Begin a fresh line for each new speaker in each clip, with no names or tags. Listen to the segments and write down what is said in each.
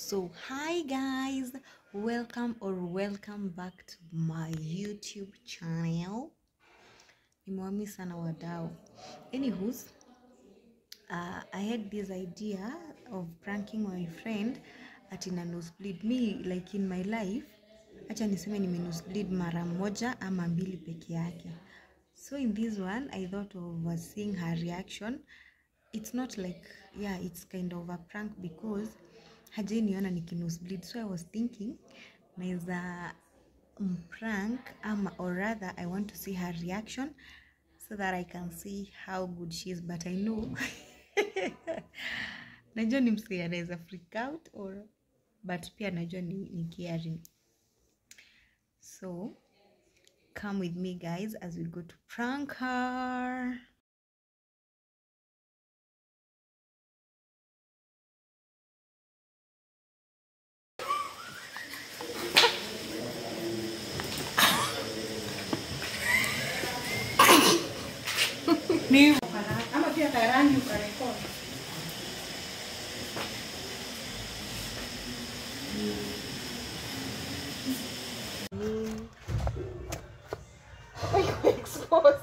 So hi guys, welcome back to my YouTube channel. Nimewami sana wadau. Anywho's, I had this idea of pranking my friend at in a nosebleed. Me, like in my life, acha niseme nime nosebleed mara moja ama mbili peke yake. So in this one, I thought of seeing her reaction. It's not like, yeah, it's kind of a prank because hajaniona nikinosebleed. So I was thinking naeza prank or rather I want to see her reaction so that I can see how good she is, but I know najua ni msee anaweza freak out but pia najua ni caring. So come with me guys as we go to prank her.
Ni ama pia tarangi ukarekodi.
Exposed.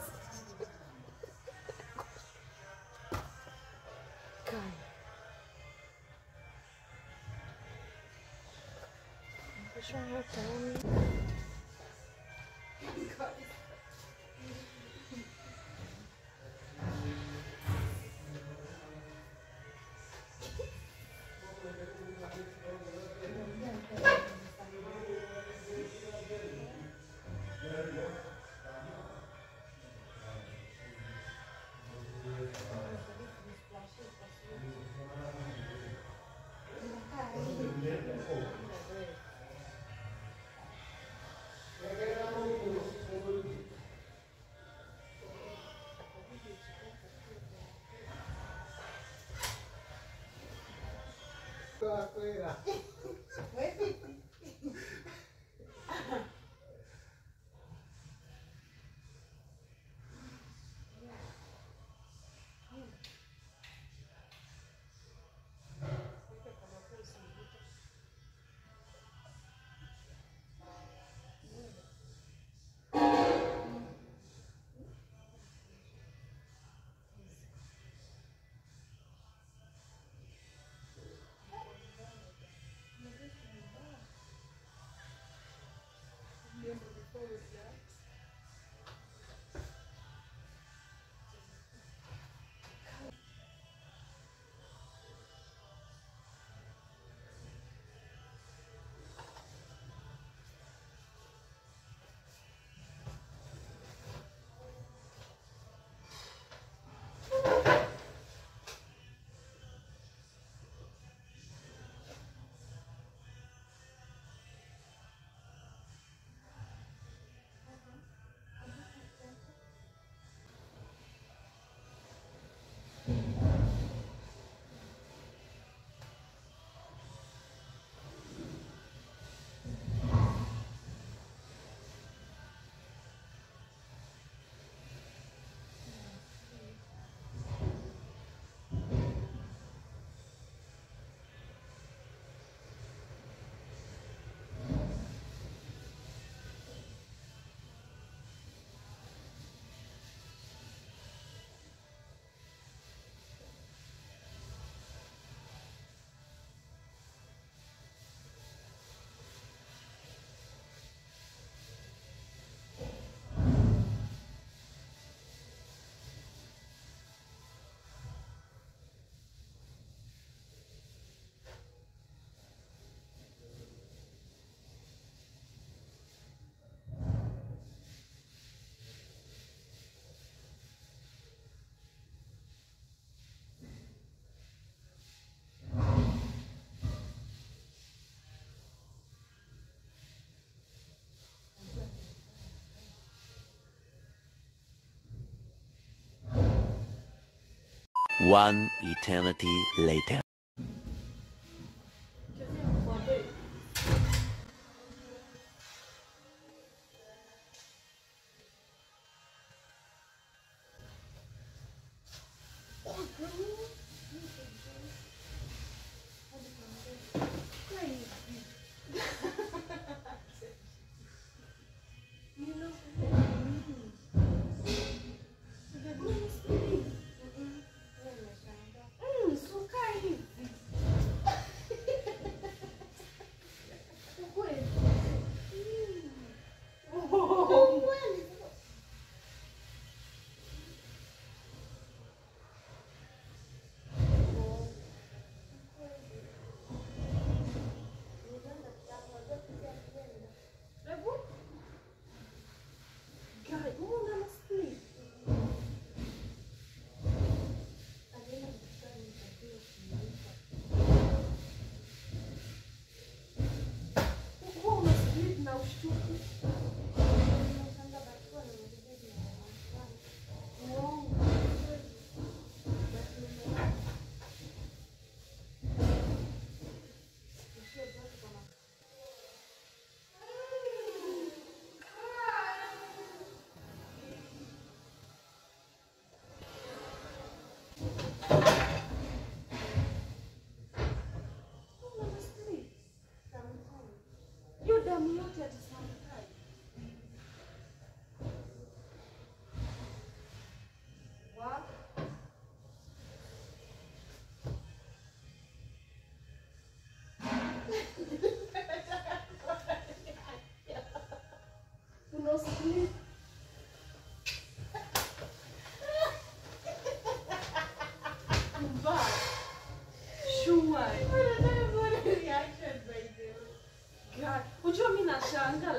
One eternity later.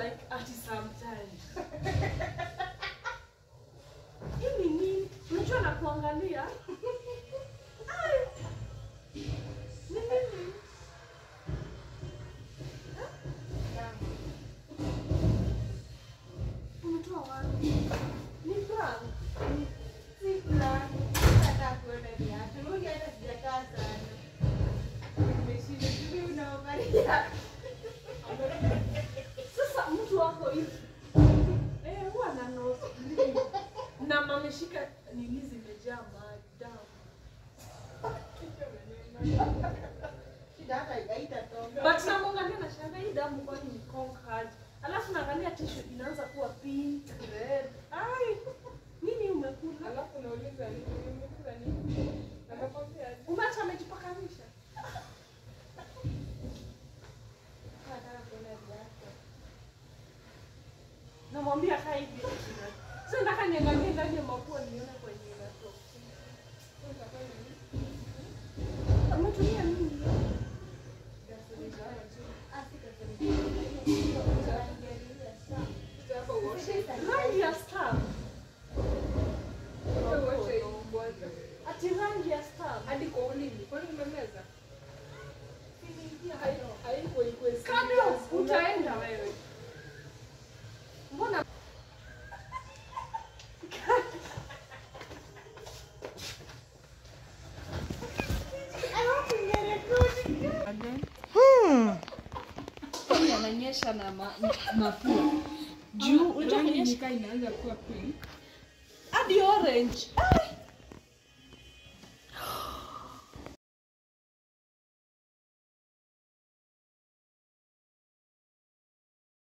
like at sometimes. Hii nini? Unajua na kuangalia? Ai. Nini? Unatoa wapi? Ni prank. Si prank. Nataka kuona viatu. Mungu hata sijakaa sana. Nimeshinda tu unaangalia. Sasa mtu wako hivi. Huwa na nose. Na mameshika nini zimejaa maji damu. But na mwangalia na shanga hii damu kwa ni conquered. Alafu naangalia tissue inaanza kuwa pink, red. Ai, nini umekula? Alafu nauliza nini? Umekula nini? Nakwambia umeacha amejipakanisha. Namwambia kaa hivi. Sasa nataka niangalie ndani ya mapua nione kwenye inatoka. Umetumia nini? Rangi ya star. Ati rangi ya star. Hadi kwa ulimi. Kwa nini umemeza? Haiko iko. Kado utaenda wewe. Mbona ananyesha na mapua. Juu unataka kunyesha inaanza kuwa pink. Hadi orange.